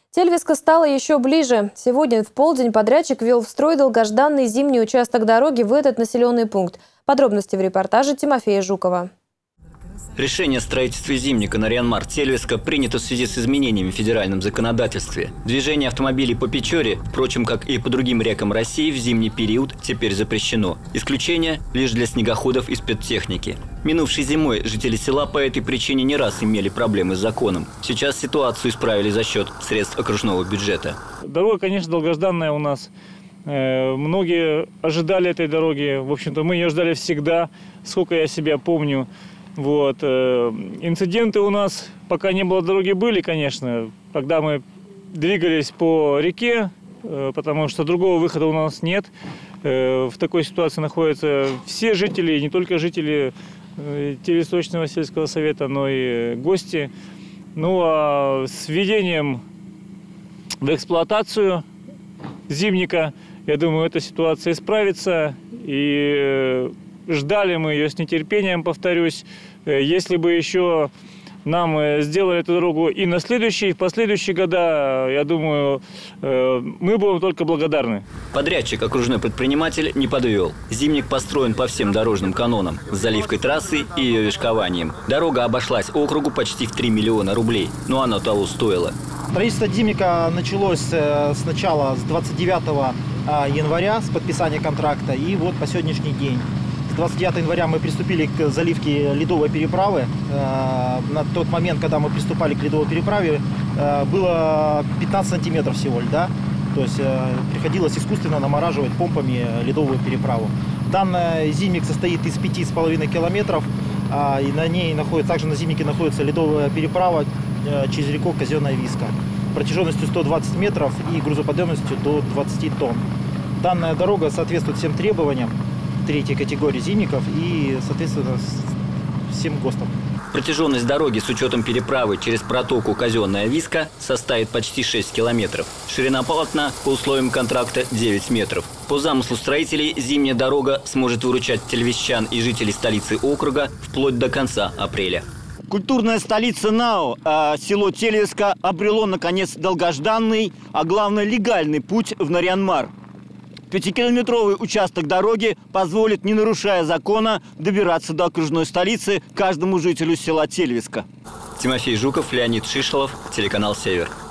Тельвиска стала еще ближе. Сегодня в полдень подрядчик ввел в строй долгожданный зимний участок дороги в этот населенный пункт. Подробности в репортаже Тимофея Жукова. Решение о строительстве зимника Нарьян-Мар-Тельвиска принято в связи с изменениями в федеральном законодательстве. Движение автомобилей по Печоре, впрочем, как и по другим рекам России, в зимний период теперь запрещено. Исключение лишь для снегоходов и спецтехники. Минувшей зимой жители села по этой причине не раз имели проблемы с законом. Сейчас ситуацию исправили за счет средств окружного бюджета. Дорога, конечно, долгожданная у нас. Многие ожидали этой дороги. В общем-то, мы ее ждали всегда, сколько я себя помню. Инциденты у нас, пока не было дороги, были, конечно, когда мы двигались по реке, потому что другого выхода у нас нет. В такой ситуации находятся все жители, не только жители Тельвисочного сельского совета, но и гости. Ну а с введением в эксплуатацию зимника, я думаю, эта ситуация исправится. И ждали мы ее с нетерпением, повторюсь. Если бы еще нам сделали эту дорогу и на следующие, и в последующие года, я думаю, мы будем только благодарны. Подрядчик, окружной предприниматель, не подвел. Зимник построен по всем дорожным канонам, с заливкой трассы и ее вишкованием. Дорога обошлась округу почти в 3 миллиона рублей, но оно того стоило. Строительство зимника началось сначала с 29 января, с подписания контракта, и вот по сегодняшний день. С 29 января мы приступили к заливке ледовой переправы. На тот момент, когда мы приступали к ледовой переправе, было 15 сантиметров всего льда. То есть приходилось искусственно намораживать помпами ледовую переправу. Данный зимник состоит из 5,5 километров. И на ней также на зимнике находится ледовая переправа через реку Казенная Виска. Протяженностью 120 метров и грузоподъемностью до 20 тонн. Данная дорога соответствует всем требованиям третьей категории зимников и, соответственно, всем ГОСТам. Протяженность дороги с учетом переправы через протоку Казенная Виска составит почти 6 километров. Ширина полотна по условиям контракта 9 метров. По замыслу строителей, зимняя дорога сможет выручать тельвисчан и жителей столицы округа вплоть до конца апреля. Культурная столица НАО, село Тельвиска, обрело, наконец, долгожданный, а главное, легальный путь в Нарьян-Мар. 5-километровый участок дороги позволит, не нарушая закона, добираться до окружной столицы каждому жителю села Тельвиска. Тимофей Жуков, Леонид Шишелов, телеканал «Север».